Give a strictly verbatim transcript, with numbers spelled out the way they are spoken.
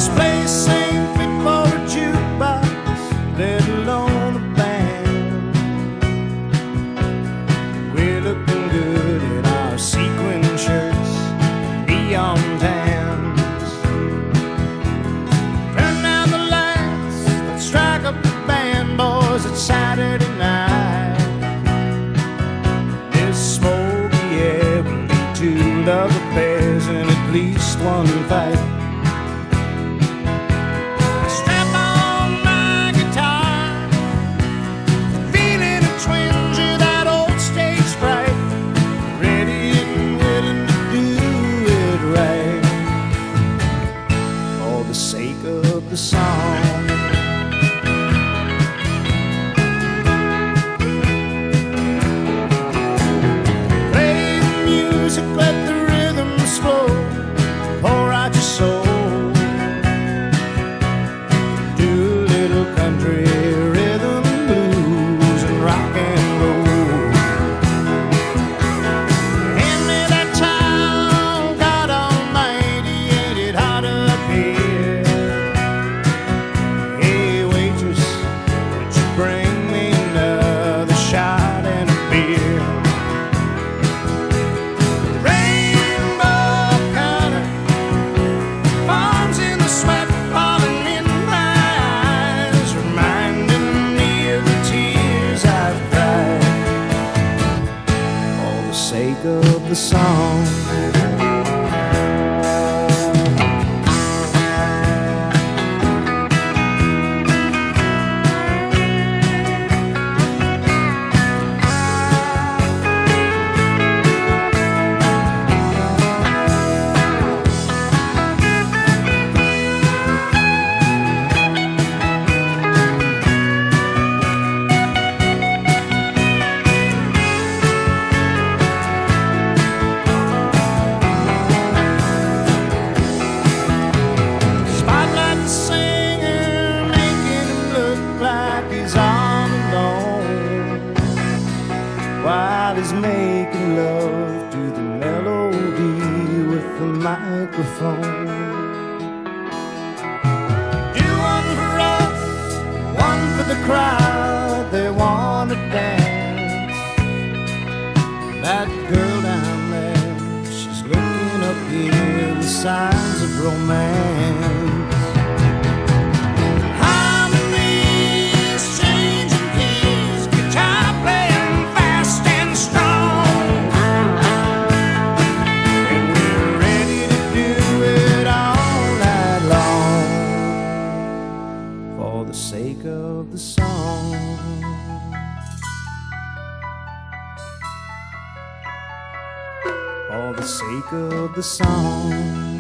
This place ain't fit for a jukebox, let alone a band. We're looking good in our sequin shirts, neon tans. Turn down the lights, let's strike up the band, boys, it's Saturday night. This smoky air will lead to love affairs and at least one fight. Of the song, play the music, let the rhythms flow, pour out your soul, do a little country rhythm blues and rock and roll. Hand me that towel, God almighty, ain't it hot up here? Bring me another shot and a beer. Rainbow color forms in the sweat falling in my eyes, reminding me of the tears I've cried, for the sake of the song. While he's making love to the melody with the microphone. Do one for us, one for the crowd, they want to dance. That girl down there, she's looking up here with signs of romance. For the sake of the song, for the sake of the song.